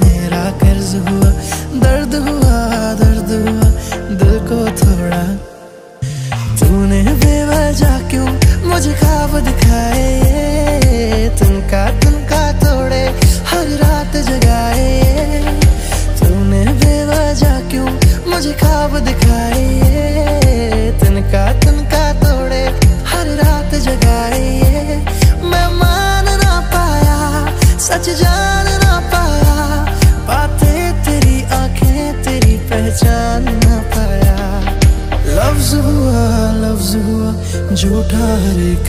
मेरा कर्ज हुआ, दर्द हुआ दिल को थोड़ा। तूने बेवजह क्यों मुझे ख्वाब दिखाए, तुनका तोड़े हर रात जगाए। तूने बेवजह क्यों मुझे ख्वाब दिखाए, तुनका तोड़े हर रात जगाए। मैं मान ना पाया, सच जान ना पाया, बातें तेरी आंखें तेरी पहचान ना पाया। लफ्ज हुआ झूठा हर एक